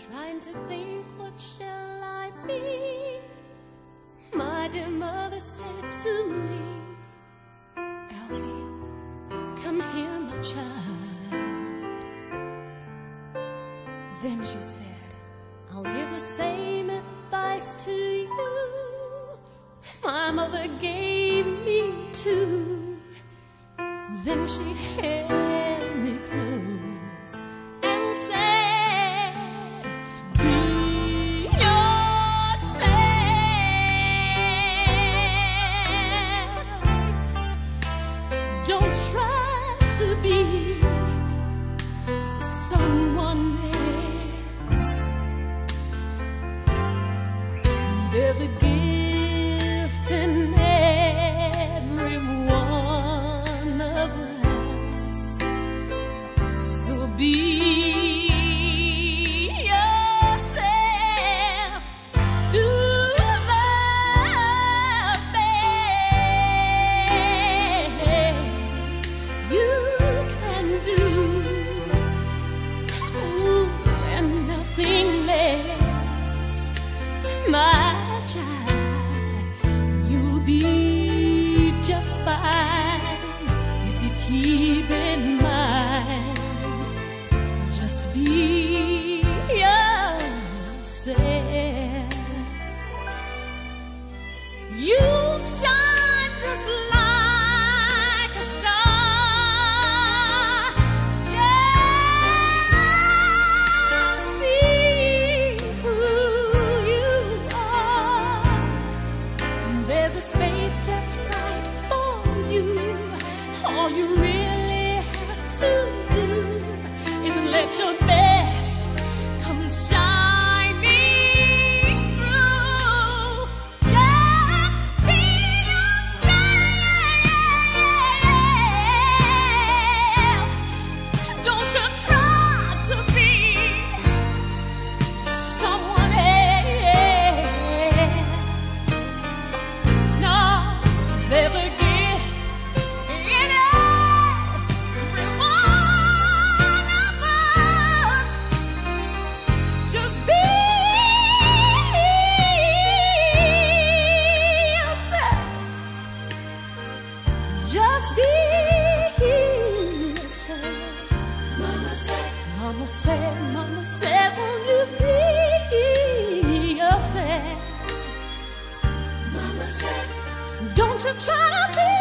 trying to think, what shall I be? My dear mother said to me, Alfie, come here, my child. Then she said, I'll give the same advice to you my mother gave me too. Then she held me close and said, be yourself. Don't try to be someone else. There's a gift in every one of us, so be yourself. Do the best you can do. Ooh, and nothing less, my child. You'll be just fine if you keep in mind. Just be yourself. You shine just like a star. Just be who you are. There's a space just right for you. All you really have to do is let your best come shining through. Just be yourself. Don't you try to be someone else. No, 'cause there's a gift in every one of us. Just be yourself. Just be yourself. Mama said, won't you be yourself? Mama said, don't you try to be